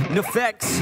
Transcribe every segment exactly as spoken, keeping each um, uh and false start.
Neffex.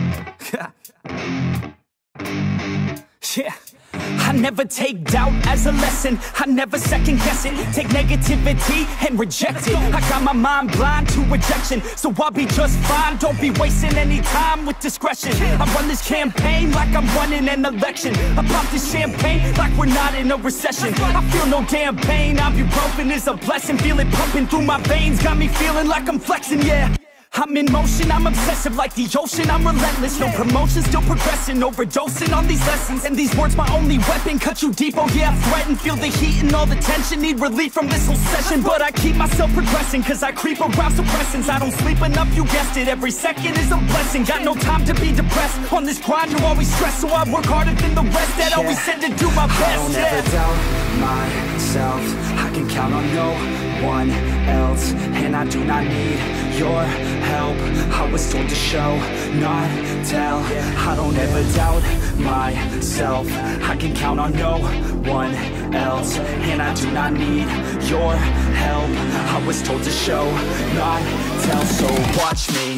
Yeah. I never take doubt as a lesson. I never second guess it. Take negativity and reject it. I got my mind blind to rejection, so I'll be just fine. Don't be wasting any time with discretion. I run this campaign like I'm running an election. I pop this champagne like we're not in a recession. I feel no damn pain. Ibuprofen is a blessing. Feel it pumping through my veins. Got me feeling like I'm flexing, yeah. I'm in motion, I'm obsessive like the ocean, I'm relentless. No promotion, still progressing, overdosing on these lessons. And these words my only weapon, cut you deep, oh yeah, I threaten. Feel the heat and all the tension, need relief from this whole session. But I keep myself progressing, cause I creep around suppressants. I don't sleep enough, you guessed it, every second is a blessing. Got no time to be depressed, on this grind you're always stressed. So I work harder than the rest, that yeah. always said to do my best. I don't yeah. ever doubt myself, I can count on no one else. And I do not need your help, I was told to show, not tell. I don't ever doubt myself, I can count on no one else. And I do not need your help, I was told to show, not tell. So watch me.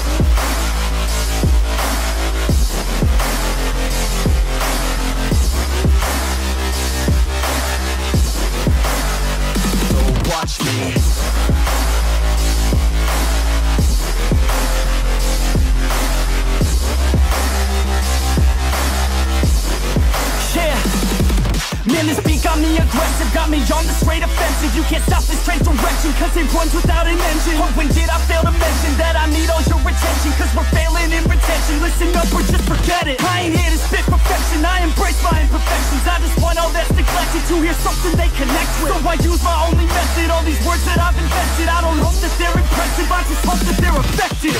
So watch me. Man, this beat got me aggressive, got me on the straight offensive. You can't stop this train direction, cause it runs without an engine. Oh, when did I fail to mention that I need all your attention? Cause we're failing in retention, listen up or just forget it. I ain't here to spit perfection, I embrace my imperfections. I just want all that's neglected to hear something they connect with. So I use my only method, all these words that I've invested. I don't hope that they're impressive, I just hope that they're effective.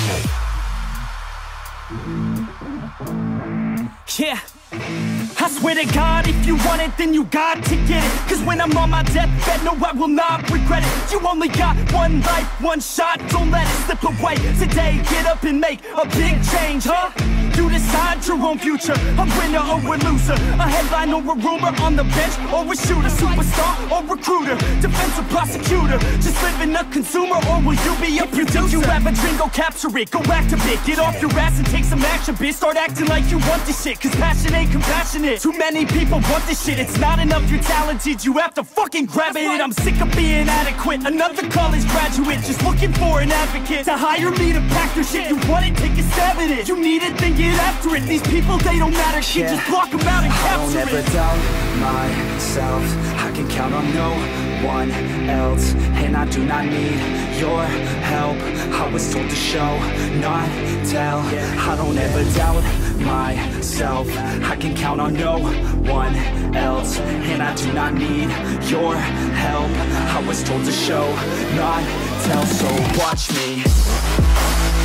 Yeah, I swear to God, if you want it, then you got to get it. Cause when I'm on my deathbed, no, I will not regret it. You only got one life, one shot, don't let it slip away. Today, get up and make a big change, huh? You decide your own future, a winner or a loser, a headline or a rumor, on the bench or a shooter, superstar or recruiter, defensive prosecutor, just living a consumer, or will you be a producer? If you have a dream, go capture it, go activate, get off your ass and take some action, bitch. Start acting like you want this shit, cause passion ain't compassionate. Too many people want this shit, it's not enough you're talented, you have to fucking grab it. I'm sick of being adequate, another college graduate, just looking for an advocate to hire me to pack their shit. You want it, take a stab at it, you need it, then get after it. These people, they don't matter, shit, yeah. Just block them out and capture it. I don't ever doubt myself, I can count on no one else. And I do not need your help, I was told to show, not tell. I don't ever doubt myself, I can count on no one else. And I do not need your help, I was told to show, not tell. So watch me.